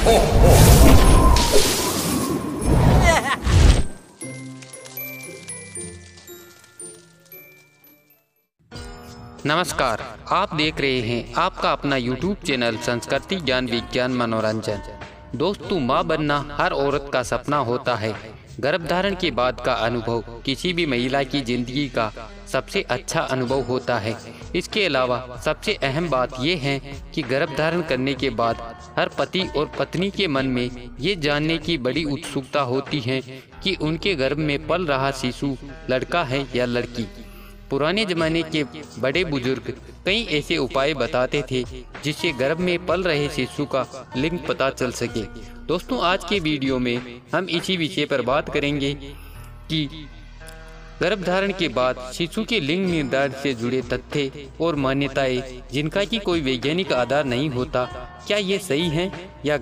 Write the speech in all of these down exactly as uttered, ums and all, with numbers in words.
नमस्कार, आप देख रहे हैं आपका अपना यूट्यूब चैनल संस्कृति ज्ञान विज्ञान मनोरंजन। दोस्तों, माँ बनना हर औरत का सपना होता है। गर्भधारण के बाद का अनुभव किसी भी महिला की जिंदगी का सबसे अच्छा अनुभव होता है। इसके अलावा सबसे अहम बात यह है कि गर्भधारण करने के बाद हर पति और पत्नी के मन में ये जानने की बड़ी उत्सुकता होती है कि उनके गर्भ में पल रहा शिशु लड़का है या लड़की। पुराने जमाने के बड़े बुजुर्ग कई ऐसे उपाय बताते थे जिससे गर्भ में पल रहे शिशु का लिंग पता चल सके। दोस्तों, आज के वीडियो में हम इसी विषय पर बात करेंगे कि गर्भधारण के बाद शिशु के लिंग निर्धारण से जुड़े तथ्य और मान्यताएं जिनका कि कोई वैज्ञानिक आधार नहीं होता, क्या ये सही हैं या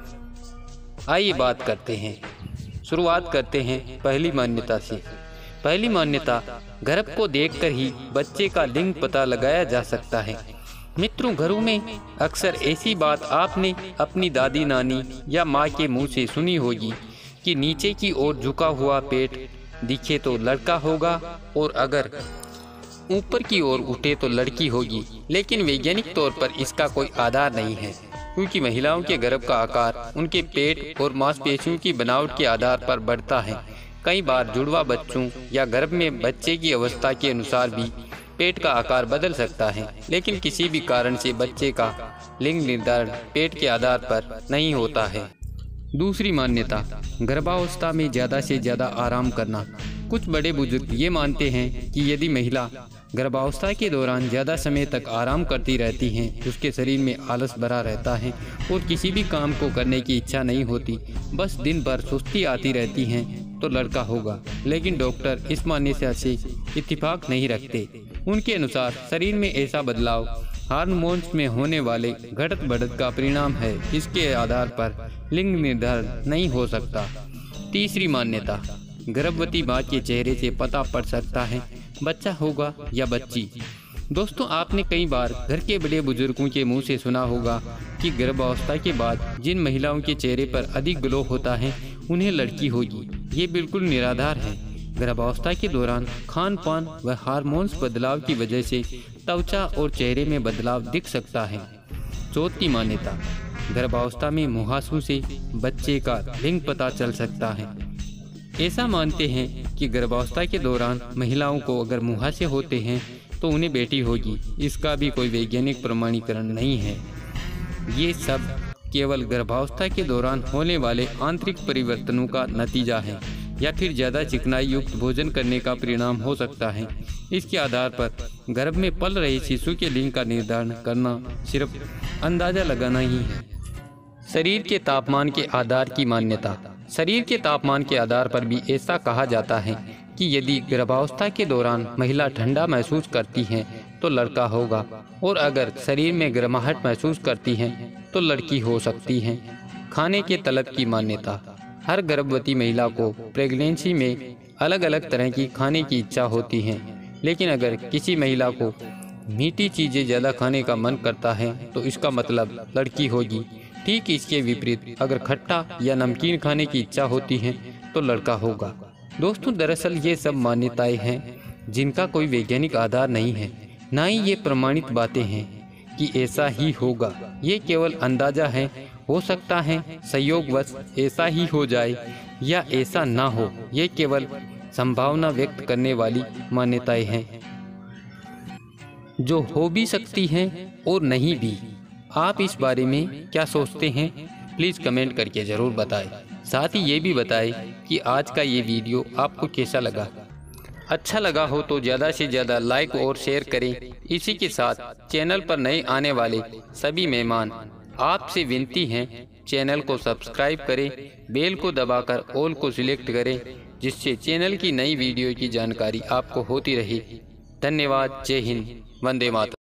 गलत। आइए बात करते हैं। शुरुआत करते हैं पहली मान्यता से। पहली मान्यता, गर्भ को देखकर ही बच्चे का लिंग पता लगाया जा सकता है। मित्रों, घरों में अक्सर ऐसी बात आपने अपनी दादी नानी या माँ के मुंह से सुनी होगी कि नीचे की ओर झुका हुआ पेट दिखे तो लड़का होगा और अगर ऊपर की ओर उठे तो लड़की होगी। लेकिन वैज्ञानिक तौर पर इसका कोई आधार नहीं है, क्योंकि महिलाओं के गर्भ का आकार उनके पेट और मांसपेशियों की बनावट के आधार पर बढ़ता है। कई बार जुड़वा बच्चों या गर्भ में बच्चे की अवस्था के अनुसार भी पेट का आकार बदल सकता है, लेकिन किसी भी कारण से बच्चे का लिंग निर्धारण पेट के आधार पर नहीं होता है। दूसरी मान्यता, गर्भावस्था में ज़्यादा से ज़्यादा आराम करना। कुछ बड़े बुजुर्ग ये मानते हैं कि यदि महिला गर्भावस्था के दौरान ज़्यादा समय तक आराम करती रहती हैं, उसके शरीर में आलस भरा रहता है और किसी भी काम को करने की इच्छा नहीं होती, बस दिन भर सुस्ती आती रहती है, तो लड़का होगा। लेकिन डॉक्टर इस मान्यता से इत्तेफाक नहीं रखते। उनके अनुसार शरीर में ऐसा बदलाव हार्मोन्स में होने वाले घटत बढ़त का परिणाम है। इसके आधार पर लिंग निर्धारण नहीं हो सकता। तीसरी मान्यता, गर्भवती माँ के चेहरे से पता पड़ सकता है बच्चा होगा या बच्ची। दोस्तों, आपने कई बार घर के बड़े बुजुर्गों के मुंह से सुना होगा कि गर्भावस्था के बाद जिन महिलाओं के चेहरे पर अधिक ग्लो होता है उन्हें लड़की होगी। ये बिल्कुल निराधार है। गर्भावस्था के दौरान खान पान व हार्मोन्स बदलाव की वजह से त्वचा और चेहरे में बदलाव दिख सकता है। चौथी मान्यता, गर्भावस्था में मुहासों से बच्चे का लिंग पता चल सकता है। ऐसा मानते हैं कि गर्भावस्था के दौरान महिलाओं को अगर मुहासे होते हैं तो उन्हें बेटी होगी। इसका भी कोई वैज्ञानिक प्रमाणीकरण नहीं है। ये सब केवल गर्भावस्था के दौरान होने वाले आंतरिक परिवर्तनों का नतीजा है या फिर ज़्यादा चिकनाई युक्त भोजन करने का परिणाम हो सकता है। इसके आधार पर गर्भ में पल रहे शिशु के लिंग का निर्धारण करना सिर्फ अंदाज़ा लगाना ही है। शरीर के तापमान के आधार की मान्यता। शरीर के तापमान के आधार पर भी ऐसा कहा जाता है कि यदि गर्भावस्था के दौरान महिला ठंडा महसूस करती है तो लड़का होगा और अगर शरीर में गर्माहट महसूस करती हैं तो लड़की हो सकती हैं। खाने के तलब की मान्यता। हर गर्भवती महिला को प्रेगनेंसी में अलग अलग तरह की खाने की इच्छा होती है, लेकिन अगर किसी महिला को मीठी चीज़ें ज़्यादा खाने का मन करता है तो इसका मतलब लड़की होगी। ठीक इसके विपरीत अगर खट्टा या नमकीन खाने की इच्छा होती है तो लड़का होगा। दोस्तों, दरअसल ये सब मान्यताएं हैं जिनका कोई वैज्ञानिक आधार नहीं है, ना ही ये प्रमाणित बातें हैं कि ऐसा ही होगा। ये केवल अंदाजा है। हो सकता है संयोगवश ऐसा ही हो जाए या ऐसा ना हो। ये केवल संभावना व्यक्त करने वाली मान्यताएं हैं जो हो भी सकती हैं और नहीं भी। आप इस बारे में क्या सोचते हैं? प्लीज़ कमेंट करके ज़रूर बताएं। साथ ही ये भी बताएं कि आज का ये वीडियो आपको कैसा लगा। अच्छा लगा हो तो ज़्यादा से ज़्यादा लाइक और शेयर करें। इसी के साथ चैनल पर नए आने वाले सभी मेहमान आपसे विनती है, चैनल को सब्सक्राइब करें, बेल को दबाकर ऑल को सिलेक्ट करें, जिससे चैनल की नई वीडियो की जानकारी आपको होती रहे। धन्यवाद। जय हिंद। वंदे मातरम।